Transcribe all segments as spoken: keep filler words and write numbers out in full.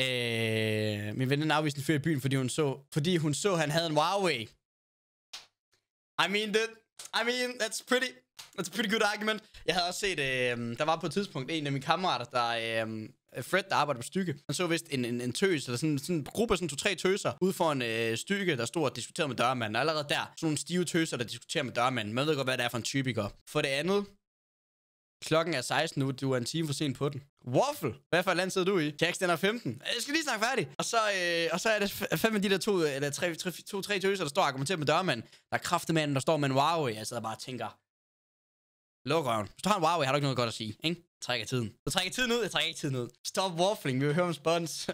Øh, min veninde afviste en fyr i byen, fordi hun så, fordi hun så, han havde en Huawei. I mean, that, I mean, that's pretty, that's a pretty good argument. Jeg havde også set, øh, der var på et tidspunkt en af mine kammerater, der... Øh, Fred, der arbejder på Stygge. Han så vist en, en, en tøs, eller sådan, sådan en gruppe af sådan to-tre tøser, ude for en øh, Stygge, der stod og diskuterede med dørmanden. Og allerede der, sådan nogle stive tøser, der diskuterer med dørmanden. Man ved godt, hvad det er for en type, ikke? For det andet, klokken er seksten nu, du er en time for sent på den. Waffle! Hvad for et land sidder du i? Jax, den er femten. Jeg skal lige snakke færdig. Og så, øh, og så er det fem af de der to, eller tre, tre, to, tre tøser, der står og argumenterer med dørmanden. Der er kraftemanden, der står med en Huawei. Jeg sidder bare og tænker, luk røven. Hvis du har en Huawei, har du ikke noget godt at sige, ikke? Trækker tiden. Du trækker tiden ud, jeg trækker ikke tiden ud. Stop waffling, vi vil høre om spons.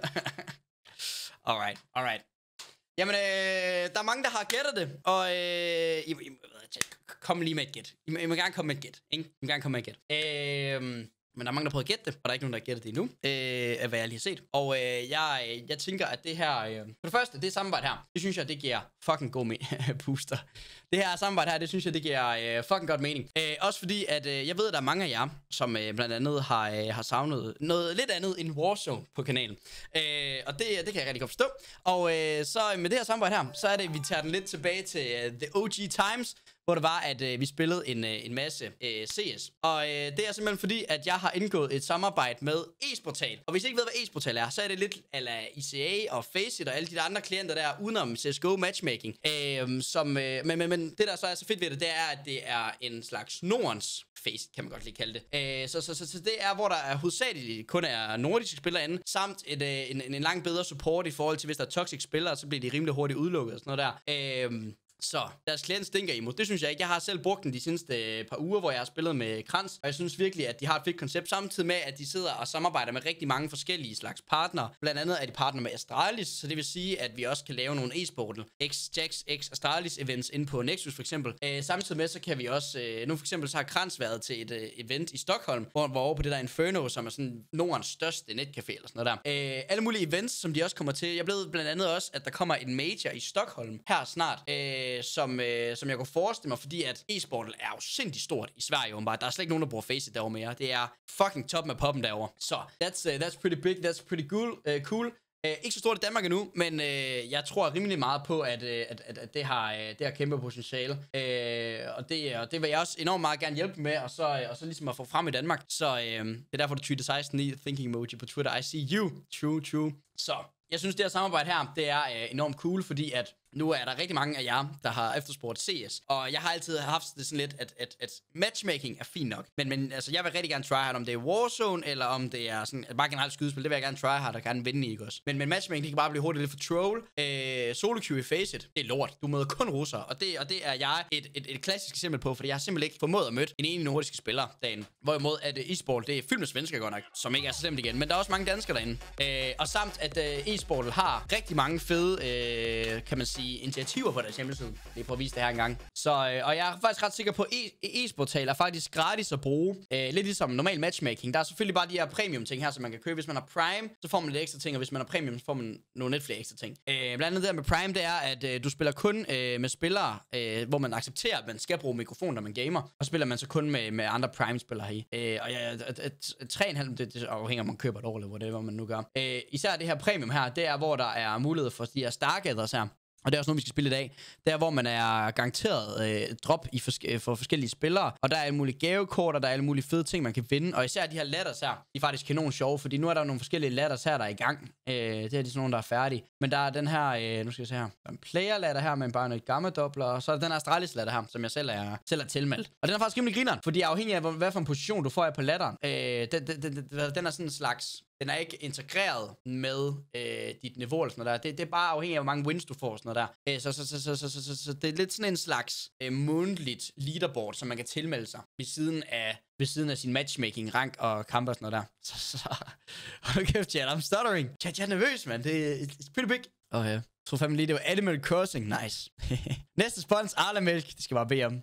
Alright, alright. Jamen, øh, der er mange, der har gættet det, og øh, I, I, kom lige med et gæt. I, I må gerne komme med et gæt, ikke? I må gerne komme med et gæt. Øh, men der er mange, der har prøvet at gætte det, og der er ikke nogen, der har gættet det endnu, øh, af hvad jeg lige har set. Og øh, jeg, jeg tænker, at det her... Øh, for det første, det samarbejde her, det synes jeg, det giver fucking god booster. Det her samarbejde her, det synes jeg, det giver øh, fucking godt mening. Øh, også fordi, at øh, jeg ved, at der er mange af jer, som øh, blandt andet har, øh, har savnet noget lidt andet end Warzone på kanalen. Øh, og det, det kan jeg rigtig godt forstå. Og øh, så med det her samarbejde her, så er det, at vi tager den lidt tilbage til uh, The O G Times, hvor det var, at øh, vi spillede en, øh, en masse øh, C S. Og øh, det er simpelthen fordi, at jeg har indgået et samarbejde med Esportal. Og hvis I ikke ved, hvad Esportal er, så er det lidt ala I C A og Faceit og alle de der andre klienter der, udenom C S G O matchmaking. Øh, som, øh, men, men, men det, der så er så fedt ved det, det er, at det er en slags Nordens Faceit, kan man godt lige kalde det. Øh, så, så, så, så det er, hvor der er hovedsageligt kun er nordiske spillere inde, samt et, øh, en, en langt bedre support i forhold til, hvis der er toxic spillere, så bliver de rimelig hurtigt udelukket og sådan noget der. Øh, Så, deres klient stinker imod. Det synes jeg ikke. Jeg har selv brugt den de seneste par uger, hvor jeg har spillet med Krans. Og jeg synes virkelig, at de har et fedt koncept. Samtidig med, at de sidder og samarbejder med rigtig mange forskellige slags partnere. Blandt andet er de partner med Astralis. Så det vil sige, at vi også kan lave nogle e-sportal X, Jax, X, Astralis events inde på Nexus for eksempel. Øh, samtidig med, så kan vi også... Øh, nu for eksempel så har Krans været til et øh, event i Stockholm, hvor han var over på det der Inferno, som er sådan Nordens største netcafé eller sådan noget der. Øh, alle mulige events, som de også kommer til. Jeg blev blandt andet også, at der kommer en major i Stockholm her snart. Øh, som... Øh, som jeg kunne forestille mig, fordi at e-sporten er jo sindssygt stort i Sverige, åbenbart. Der er slet ikke nogen, der bruger Faceit derovre mere. Det er fucking top med poppen derovre. Så, that's, uh, that's pretty big, that's pretty cool. Uh, cool. Uh, ikke så stort i Danmark endnu, men uh, jeg tror rimelig meget på, at, uh, at, at, at det, har, uh, det har kæmpe potentiale. Uh, og, det, og det vil jeg også enormt meget gerne hjælpe med, og så, uh, og så ligesom at få frem i Danmark. Så uh, det er derfor, du tweeter seksten i thinking emoji på Twitter. I see you. True, true. Så, jeg synes, det her samarbejde her, det er uh, enormt cool, fordi at nu er der rigtig mange af jer, der har efterspurgt C S. Og jeg har altid haft det sådan lidt, at, at, at matchmaking er fint nok. Men, men altså, jeg vil rigtig gerne tryhard, om det er Warzone, eller om det er sådan, bare generelt skydespil. Det vil jeg gerne tryhard og gerne vinde i, ikke også? Men, men matchmaking, det kan bare blive hurtigt lidt for troll. Øh, solo queue i Faceit, det er lort. Du møder kun russere. Og det, og det er jeg et, et, et klassisk eksempel på, fordi jeg har simpelthen ikke formået at møde en enig nordiske spiller dagen. Hvorimod at e-sport, det er fyldt med svensker godt nok, som ikke er så slemt igen. Men der er også mange danskere derinde. Øh, og samt, at øh, e-sportet har rigtig mange fede, øh, kan man sige, initiativer på deres hjemmeside. Det er på at vise det her engang. Så, øh, og jeg er faktisk ret sikker på, at e-sportal er faktisk gratis at bruge. Øh, lidt ligesom normal matchmaking. Der er selvfølgelig bare de her premium ting her, som man kan købe. Hvis man har Prime, så får man lidt ekstra ting, og hvis man har Premium, så får man nogle lidt flere ekstra ting. Øh, blandt andet det der med Prime, det er, at øh, du spiller kun øh, med spillere, øh, hvor man accepterer, at man skal bruge mikrofon, når man gamer. Og spiller man så kun med, med andre Prime-spillere her. Øh, og ja, tre komma fem, det, det afhænger, om man køber et år, eller whatever man nu gør. Øh, især det her Premium her, det er, hvor der er mulighed for de her Stargathers her. Og det er også noget, vi skal spille i dag. Det er, hvor man er garanteret øh, drop i forske for forskellige spillere. Og der er alle mulige gavekort, og der er alle mulige fede ting, man kan vinde. Og især de her ladders her, de er faktisk kanon sjove, fordi nu er der nogle forskellige ladders her, der er i gang. Øh, det er de sådan nogle, der er færdige. Men der er den her, øh, nu skal jeg se her, der er en player ladder her, med bare noget gamma-dobler. Og så er der den her Astralis ladder her, som jeg selv er, selv er tilmeldt. Og den er faktisk rimelig grineren, fordi afhængig af, hvad for en position du får af på ladderen. Øh, den, den, den, den er sådan en slags... Den er ikke integreret med øh, dit niveau eller sådan noget der. Det, det er bare afhængig af, hvor mange wins du får og sådan noget der. Øh, så, så, så, så, så, så, så, så det er lidt sådan en slags øh, månedligt leaderboard, som man kan tilmelde sig ved siden af, ved siden af sin matchmaking, rank og kampe og sådan noget der. Så, så, hold kæft, chat, I'm stuttering. Chat, jeg er nervøs, man. Det er pretty big. Okay. Jeg tror fandme lige, det var Animal Crossing. Nice. Næste spons, Arla-mælk. Det skal bare bede om.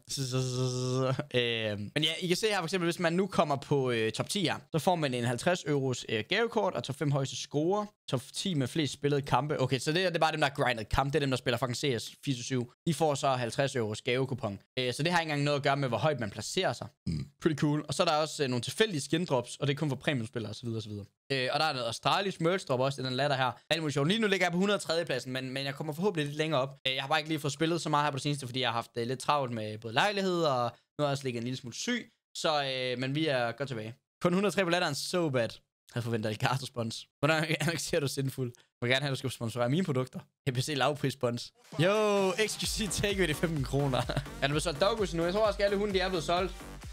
øh, men ja, I kan se her for eksempel, hvis man nu kommer på øh, top ti her, så får man en halvtreds euros øh, gavekort og top fem højeste score. top ti med flest spillede kampe. Okay, så det, det er bare dem, der har grindet kamp. Det er dem, der spiller fucking C S fireogtyve syv. De får så halvtreds euros gavekupon. Øh, så det har ikke engang noget at gøre med, hvor højt man placerer sig. Mm. Pretty cool. Og så er der også øh, nogle tilfældige skin drops, og det er kun for premiumspillere osv. osv. Øh, og der er noget australisk merch drop også, i den latter her. Alt muligt sjovt. Lige nu ligger jeg på et hundrede og tredje pladsen, men, men jeg kommer forhåbentlig lidt længere op. Øh, jeg har bare ikke lige fået spillet så meget her på det seneste, fordi jeg har haft øh, lidt travlt med både lejlighed, og nu har jeg også ligget en lille smule syg. Så, øh, men vi er godt tilbage. Kun et hundrede og tre på latteren, so bad. Jeg forventer Elgato spons. Hvordan annoncerer du Sinful? Jeg vil gerne have, at du skal sponsorere mine produkter. P P C lavpris spons. Jo, exclusive take ved femten kroner. Er du blevet solgt Dogus nu? Jeg tror også, at alle hunde de er blevet solgt.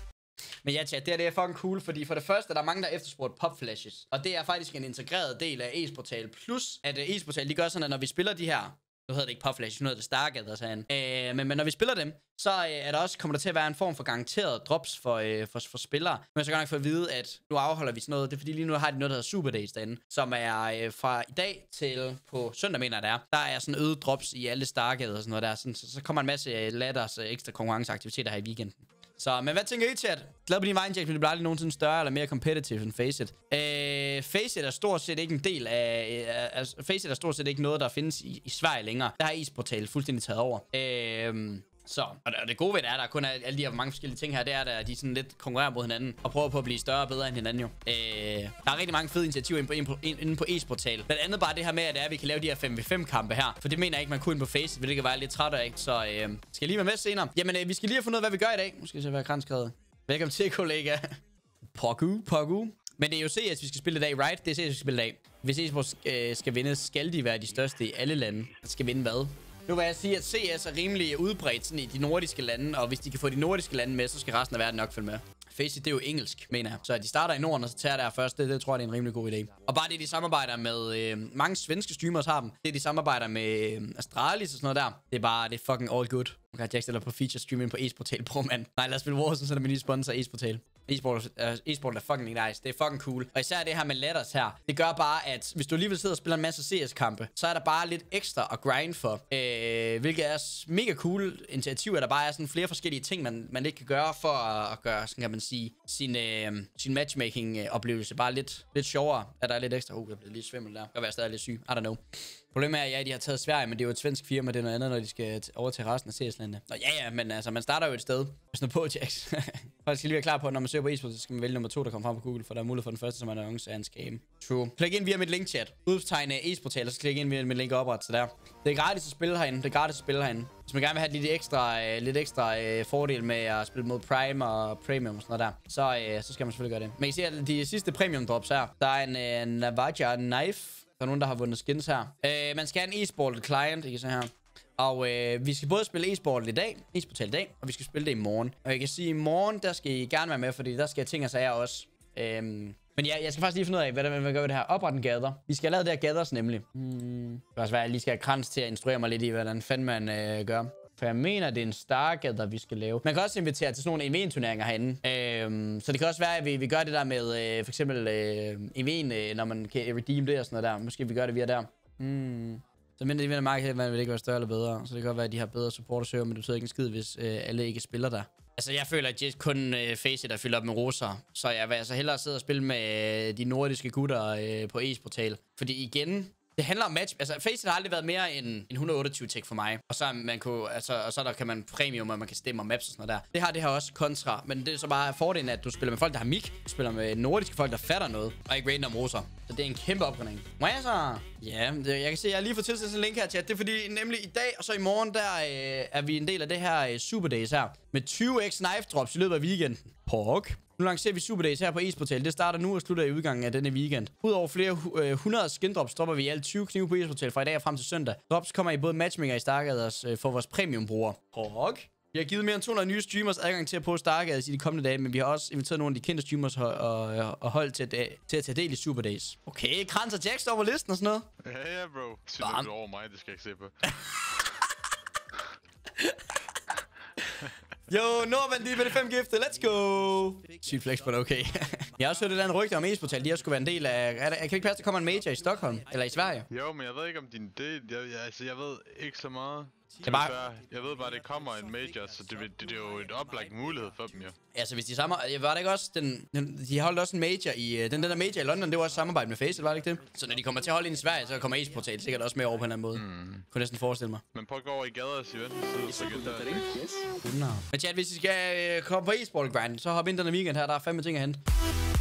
Men ja, chat, det, det er fucking cool, fordi for det første, der er mange, der efterspurgt pop flashes. Og det er faktisk en integreret del af e-sportal. Plus, at uh, e-sportal, de gør sådan, at når vi spiller de her... Nu hedder det ikke pop flashes, nu hedder det Stargather, sagde han. Øh, men, men når vi spiller dem, så øh, er der også, kommer der til at være en form for garanteret drops for, øh, for, for spillere. Men så kan jeg få at vide, at nu afholder vi sådan noget. Det er fordi lige nu har de noget, der hedder Super Days derinde. Som er øh, fra i dag til på søndag, mener jeg det er. Der er sådan øget drops i alle Stargather og sådan noget der. Sådan, så, så kommer en masse ladders øh, ekstra konkurrenceaktiviteter her i weekenden. Så, men hvad tænker I, chat? Glad på din vej, Jack, men det bliver aldrig nogensinde større eller mere competitive end Faceit. Øh, Faceit er stort set ikke en del af... Øh, altså, Faceit er stort set ikke noget, der findes i, i Sverige længere. Der har e-sportal fuldstændig taget over. Øh, så, og det gode ved det er, der kun er alle de her mange forskellige ting her, det er, at de sådan lidt konkurrerer mod hinanden og prøver på at blive større og bedre end hinanden jo. Øh, der er rigtig mange fede initiativer inde på, inde på e-sportal. Blandt andet bare det her med, at, det er, at vi kan lave de her fem v fem kampe her. For det mener jeg ikke, man kunne inde på Faceit, hvilket var lidt træt af, så øh, skal jeg lige være med senere. Jamen, øh, vi skal lige have fundet ud af, hvad vi gør i dag. Nu skal vi se, hvad jeg kranskrevet. Velkommen til, kollega. Pogu, pogu. Men det er jo C S, vi skal spille i dag, right? Det er C S, vi skal spille i dag. Hvis e-sport øh, skal vinde, skal de være de største i alle lande. Skal vinde hvad? Nu vil jeg sige, at C S er rimelig udbredt sådan i de nordiske lande, og hvis de kan få de nordiske lande med, så skal resten af verden nok følge med. Faceit, det er jo engelsk, mener jeg. Så at de starter i Norden, og så tager der først, det, det tror jeg, det er en rimelig god idé. Og bare det, de samarbejder med, øh, mange svenske streamers har dem. Det, de samarbejder med øh, Astralis og sådan noget der. Det er bare, det er fucking all good. Okay, Jack stiller på feature streaming på e-sportal Pro, mand. Nej, lad os spille Warzone, så er det min nye sponsor, e-sportal. E-sport, uh, e-sport er fucking nice. Det er fucking cool. Og især det her med ladders her. Det gør bare, at hvis du alligevel sidder og spiller en masse C S-kampe, så er der bare lidt ekstra at grind for. Øh, hvilket er mega cool initiativ, at der bare er sådan flere forskellige ting, man, man ikke kan gøre for at, at gøre, sådan kan man sige, sin, øh, sin matchmaking-oplevelse bare lidt, lidt sjovere. At der er lidt ekstra. Uh, jeg blev lidt svimmel der. Jeg kan være stadig lidt syg. I don't know. Problemet er, at ja, de har taget Sverige, men det er jo et svensk firma, det er noget andet, når de skal overtage resten af C S-landene. Nå ja, ja, men altså, man starter jo et sted. Hvis nu på, Jax. Folk skal lige være klar på, at når man søger på e-sport, så skal man vælge nummer to, der kommer frem på Google, for der er mulighed for den første, som er annonce af en scam. True. Klik ind via mit link-chat. Udtegn e-sportal, og så klik ind via mit link opret, så der. Det er gratis at spille herinde. Det er gratis at spille herinde. Hvis man gerne vil have lidt ekstra, øh, lidt ekstra øh, fordel med at spille mod Prime og Premium og sådan noget der, så, øh, så skal man selvfølgelig gøre det. Men I ser, at de sidste Premium drops her, der er en øh, Navaja Knife. Der er nogen, der har vundet skins her. Øh, man skal have en e-sport client, ikke så her. Og øh, vi skal både spille e-sport i dag, e-sportal i dag, og vi skal spille det i morgen. Og jeg kan sige, at i morgen, der skal I gerne være med, fordi der skal ting og sager også. Øhm, men ja, jeg skal faktisk lige finde ud af, hvad der vil gøre ved det her. Opret en gather. Vi skal have lavet det her gathers nemlig. Hmm. Det kan også være, at jeg lige skal have Krans til at instruere mig lidt i, hvordan fanden man øh, gør. For jeg mener, det er en Stargather, vi skal lave. Man kan også invitere til sådan nogle E V-turneringer herinde. Øhm, så det kan også være, at vi, vi gør det der med øh, for eksempel øh, E V'en, øh, når man kan redeem det og sådan noget der. Måske vi gør det via der. Hmm. Så mindre de vinder markedet, vil det ikke være større eller bedre. Så det kan godt være, at de har bedre supporter-server, men det betyder ikke en skid, hvis øh, alle ikke spiller der. Altså, jeg føler, at det kun øh, Faceit der fylder op med roser. Så jeg vil altså hellere sidde og spille med øh, de nordiske gutter øh, på e-sportal. Fordi igen... Det handler om match. Altså, Faceit har aldrig været mere end en et hundrede og otteogtyve tech for mig. Og så, man kunne, altså, og så der kan man premium, og man kan stemme og maps og sådan noget der. Det har det her også kontra. Men det er så bare fordelen, at du spiller med folk, der har mic. Du spiller med nordiske folk, der fatter noget. Og ikke random roser. Så det er en kæmpe opgradering. Må jeg så? Ja, det, jeg kan se, at jeg har lige fået tilsendt en link her, chat. Det er fordi, nemlig i dag og så i morgen, der øh, er vi en del af det her øh, Super Days her. Med tyve x knife drops i løbet af weekenden. Pork. Nu lancerer vi Super Days her på e-sportal. Det starter nu og slutter i udgangen af denne weekend. Udover flere øh, hundrede skin drops, dropper vi alle tyve knive på e-sportal fra i dag og frem til søndag. Drops kommer i både matchmaker i Stargathers øh, for vores premium-brugere. Pork. Vi har givet mere end to hundrede nye streamers adgang til at poste Stargathers i de kommende dage, men vi har også inviteret nogle af de kendte streamers og, og, og hold til at, til at tage del i Super Days. Okay, Krans og Jack står på listen og sådan noget. Ja, ja, bro. Synes du over mig, det skal jeg ikke se på. Jo, Nordvand, de er med det fem gifte. Let's go! Sygt flex, but okay. Jeg har også hørt et eller andet rygte om e-sportal. De har skulle være en del af... Er der, kan det ikke passe, der kommer en major i Stockholm? Eller i Sverige? Jo, men jeg ved ikke om din del... Jeg, jeg, altså, jeg ved ikke så meget. Det er bare... Jeg ved bare, det kommer en major, så det, det, det er jo et oplagt mulighed for dem, jo. Altså, hvis de sammen... Var det ikke også den... De holdt også en major i... Den der major i London, det var også samarbejde med Faceit, var det ikke det? Så når de kommer til at holde ind i Sverige, så kommer e-sportal sikkert også med over på en anden måde. Mm. Kunne næsten forestille mig. Men prøv at gå over i gaders event, så kan det... Men chat, hvis I skal komme på e-sport grind, så hop ind den weekend her, der er fandme ting at hente.